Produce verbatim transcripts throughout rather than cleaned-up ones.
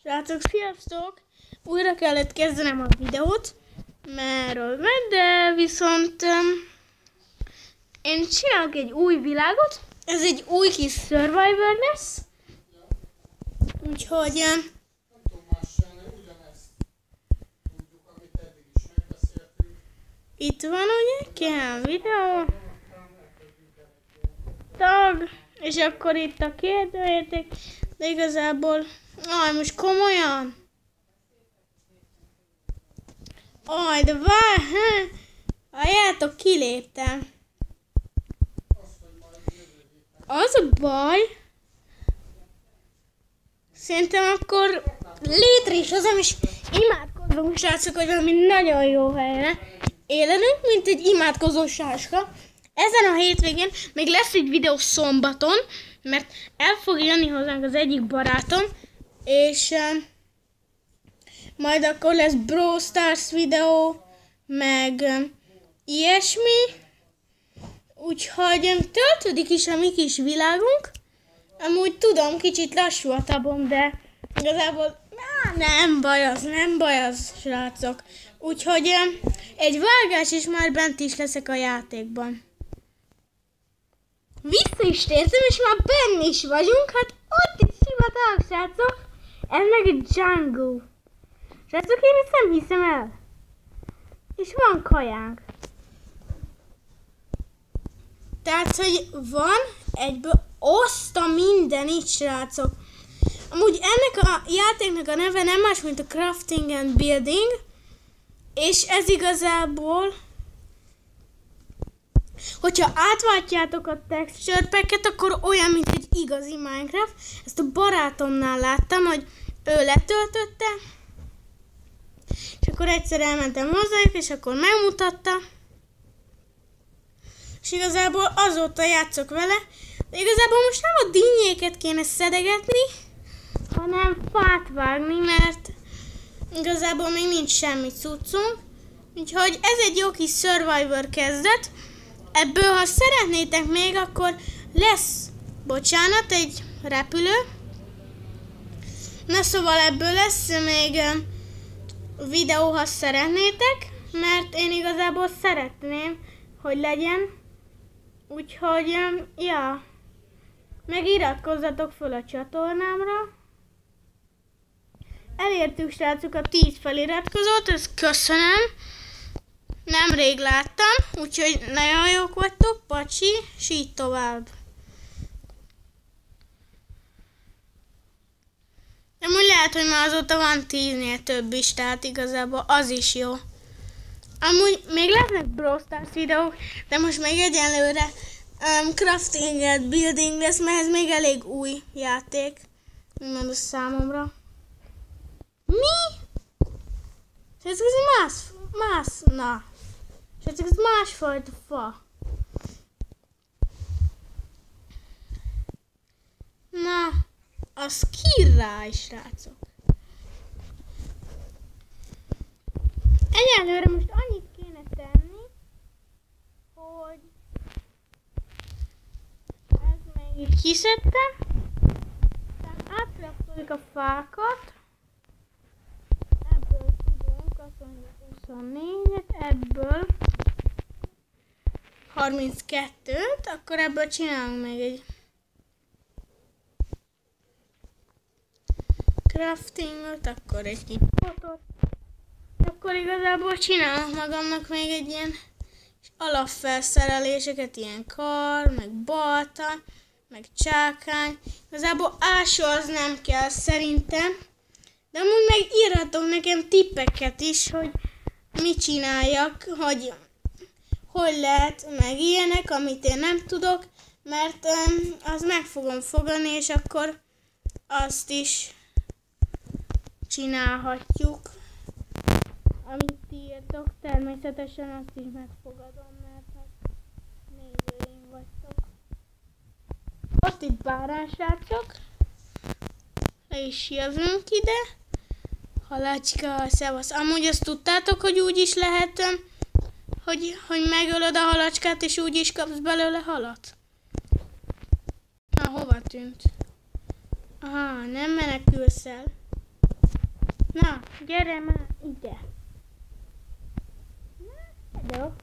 Srácok, sziasztok! Újra kellett kezdenem a videót, mert az ment, de viszont um, én csinálok egy új világot. Ez egy új kis Survivor lesz. Úgyhogy um, itt van ugye, kell videó, tag, és akkor itt a kérdőérték, de igazából, aj, most komolyan? Aj, de várj, halljátok, kiléptem. Az a baj, szerintem akkor létre is hozom, és imádkozunk, srácok, hogy valami nagyon jó helyre élenünk, mint egy imádkozó sáska. Ezen a hétvégén még lesz egy videó szombaton, mert el fog jönni hozzánk az egyik barátom, és uh, majd akkor lesz Brawl Stars videó, meg uh, ilyesmi. Úgyhogy um, töltődik is a mi kis világunk. Amúgy tudom, kicsit lassú a tabom, de igazából á, nem baj az, nem baj az, srácok. Úgyhogy um, egy vágás is már bent is leszek a játékban. Vissza is tértem, és már benn is vagyunk, hát ott is sivatag, srácok. Ez meg egy jungle. Srácok, én ezt nem hiszem el. És van kajánk. Tehát, hogy van egyből oszta minden itt, srácok. Amúgy ennek a játéknak a neve nem más, mint a Crafting and Building. És ez igazából, hogyha átváltjátok a texture packet, akkor olyan, mint egy igazi Minecraft. Ezt a barátomnál láttam, hogy ő letöltötte. És akkor egyszer elmentem hozzájuk, és akkor megmutatta. És igazából azóta játszok vele. De igazából most nem a dinnyéket kéne szedegetni, hanem fát vágni, mert igazából még nincs semmi cuccunk. Úgyhogy ez egy jó kis Survivor kezdet. Ebből, ha szeretnétek még, akkor lesz, bocsánat, egy repülő. Na szóval ebből lesz még videó, ha szeretnétek, mert én igazából szeretném, hogy legyen. Úgyhogy, ja, meg iratkozzatok föl a csatornámra. Elértük, srácok, a tíz feliratkozót, ezt köszönöm. Nemrég láttam, úgyhogy nagyon jók vagytok, pacsi, és így tovább. Amúgy lehet, hogy már azóta van tíznél több is, tehát igazából az is jó. Amúgy még lehetnek Brawl Stars videók, de most még egyenlőre um, Crafting and Building lesz, mert ez még elég új játék, úgymond a számomra. Mi? Ez más, más, na. És ez másfajta fa. Na, az király, srácok. Egyelőre most annyit kéne tenni, hogy ez még így kiszedtem. Tehát átkraftoljuk a fákat. Ebből tudunk, azt mondjuk huszonnégyet, ebből harminckettőt, akkor ebből csinálunk még egy craftingot, akkor egy kis potot. Akkor igazából csinálok magamnak még egy ilyen alapfelszereléseket, ilyen kar, meg balta, meg csákány. Igazából ásó az nem kell szerintem, de amúgy meg írhatok nekem tippeket is, hogy mit csináljak, hogy hogy lehet, meg ilyenek, amit én nem tudok, mert um, az meg fogom fogadni, és akkor azt is csinálhatjuk, amit ti írtok. Természetesen azt is megfogadom, mert hát nézőim vagytok. Ott itt bárány, srácok. Le is jövünk ide. Halacska, szevasz. Amúgy azt tudtátok, hogy úgy is lehet, hogy, hogy megölöd a halacskát, és úgy is kapsz belőle halat? Na, hova tűnt? Aha, nem menekülsz el. Na, gyere már ide. Na,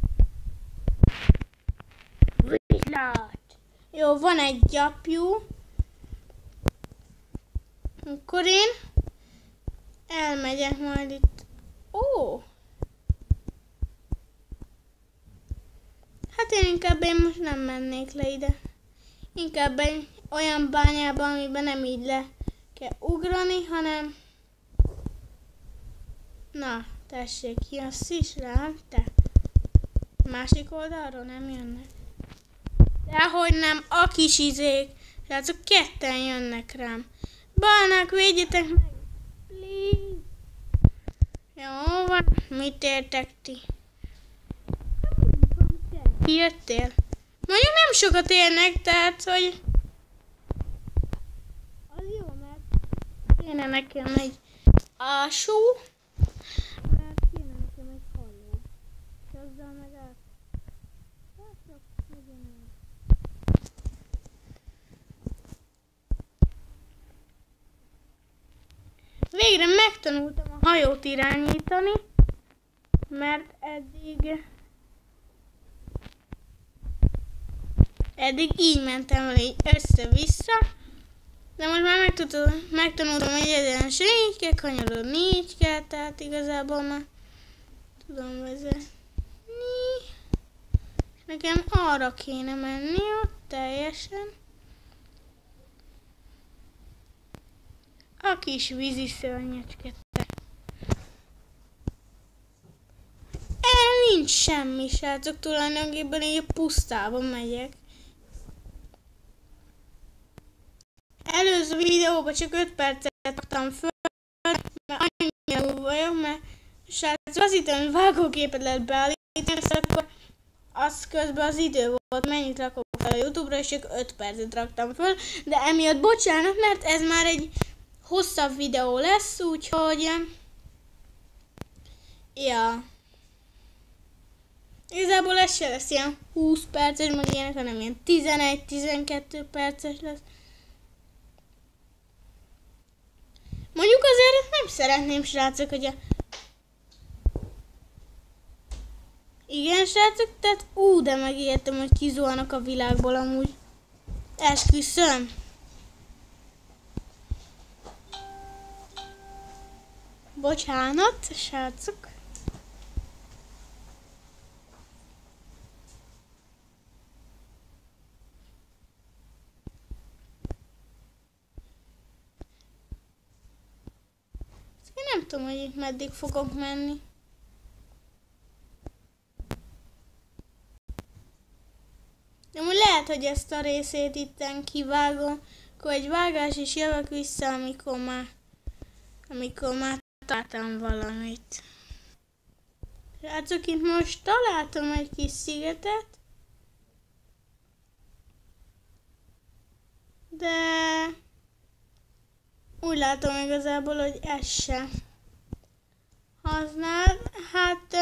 villát. Jó, van egy gyapjú. Akkor én elmegyek majd itt. Ó! Hát én inkább én most nem mennék le ide. Inkább egy olyan bányába, amiben nem így le kell ugrani, hanem... Na, tessék, jössz is rám, te. Másik oldalról nem jönnek. Dehogy nem, a kis izék. Srácok, ketten jönnek rám. Balnak, védjetek meg. Please. Jó van, mit értek ti? Ki jöttél? Mondjuk nem sokat érnek, tehát, hogy... Az jó, mert kéne nekem egy ású, mert kéne nekem egy halló. És azzal meg át... Látok, legyen el. Végre megtanultam a hajót irányítani, mert eddig... Eddig így mentem vele össze-vissza, de most már megtudtam, megtanultam, hogy egyenesen így kell kanyarodni, így kell, tehát igazából már tudom vezetni. Nekem arra kéne menni ott teljesen. A kis vízi szörnyecske. El nincs semmi, srácok, tulajdonképpen így a pusztában megyek. Előző videóban csak öt percet raktam föl, mert annyira úr vagyok, mert srácok, azt hittem, hogy vágógépet lehet beállítani, és akkor az közben az idő volt, mennyit rakok fel a YouTube-ra, és csak öt percet raktam föl, de emiatt bocsánat, mert ez már egy hosszabb videó lesz, úgyhogy... Ja... Igazából ez se lesz ilyen húsz perces, meg ilyenek, hanem ilyen tizenegy-tizenkettő perces lesz. Mondjuk azért nem szeretném, srácok, hogy a... Igen, srácok, tehát ú, de megértem, hogy kizuhanok a világból amúgy. Esküszöm. Bocsánat, srácok. Én nem tudom, hogy itt meddig fogok menni. De úgy lehet, hogy ezt a részét itten kivágom, akkor egy vágás is jövök vissza, amikor már, amikor már találtam valamit. Srácok, itt most találtam egy kis szigetet, de úgy látom igazából, hogy ez se használ. Hát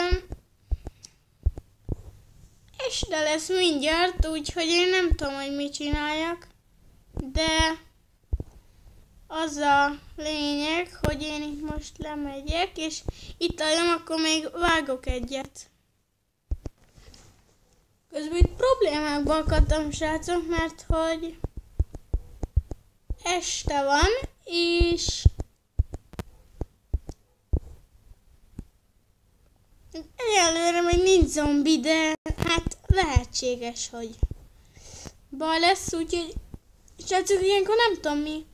este lesz mindjárt, úgyhogy én nem tudom, hogy mit csináljak, de az a lényeg, hogy én itt most lemegyek, és itt álljam, akkor még vágok egyet. Közben itt problémákba akadtam, srácok, mert hogy este van, és egyelőre még nincs zombi, de hát lehetséges, hogy baj lesz, úgyhogy srácok, ilyenkor nem tudom mi.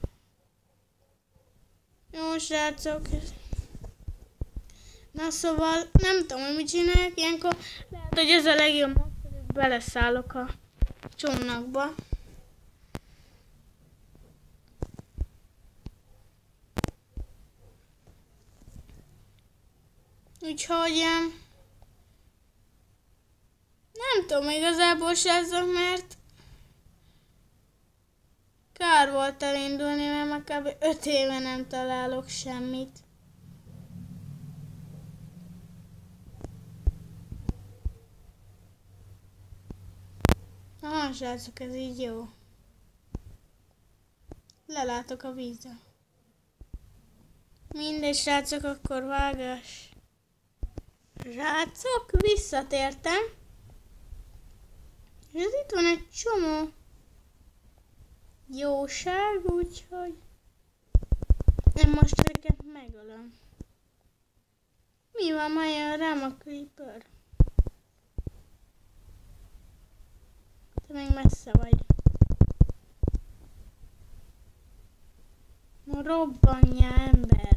Jó, srácok. Na szóval nem tudom, hogy mit csinálják, ilyenkor lehet, hogy ez a legjobb, hogy beleszállok a csónakba. Úgyhogy nem tudom igazából, srácok, mert kár volt elindulni, mert már kb. öt éve nem találok semmit. Aha, srácok, ez így jó. Lelátok a vízre. Mindegy, srácok, akkor vágás. Srácok, visszatértem. És ez itt van egy csomó jóság, úgyhogy én most őket megölöm. Mi van, ma jön rám a creeper? Te még messze vagy. Na robbanjál, ember!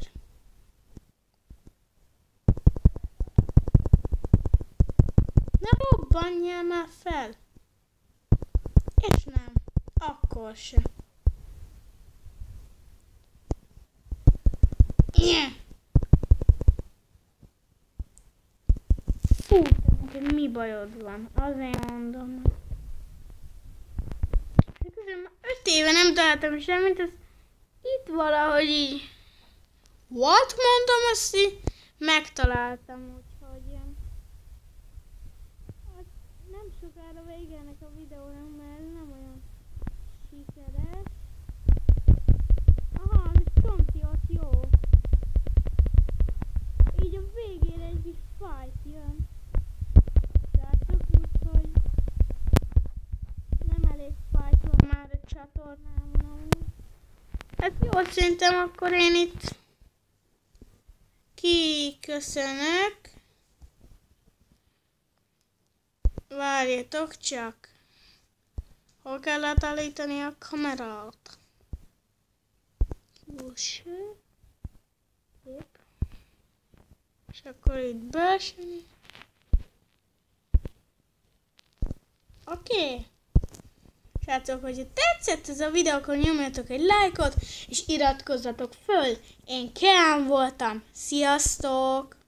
Ne robbanjál már fel! És nem, akkor se. Yeah. Fú, neked mi bajod van? Azért mondom. Közben öt éve nem találtam semmit, ez itt valahogy így. What? Mondom, azt így megtaláltam, úgyhogy hát nem sokára vége ennek a videónak, mert nem olyan sikeres. Aha, ez Csonti ott jó. Így a végére egy kis fight jön. Látok, úgyhogy nem elég fight van már a csatornámon amúgy. Hát jó, szerintem akkor én itt kiköszönök. Várjatok csak. Hol kell átállítani a kamerát? Búső. Épp. És akkor itt belső. Oké. Okay. Srácok, hogyha tetszett ez a videó, akkor nyomjatok egy lájkot, és iratkozzatok föl. Én Keán voltam. Sziasztok!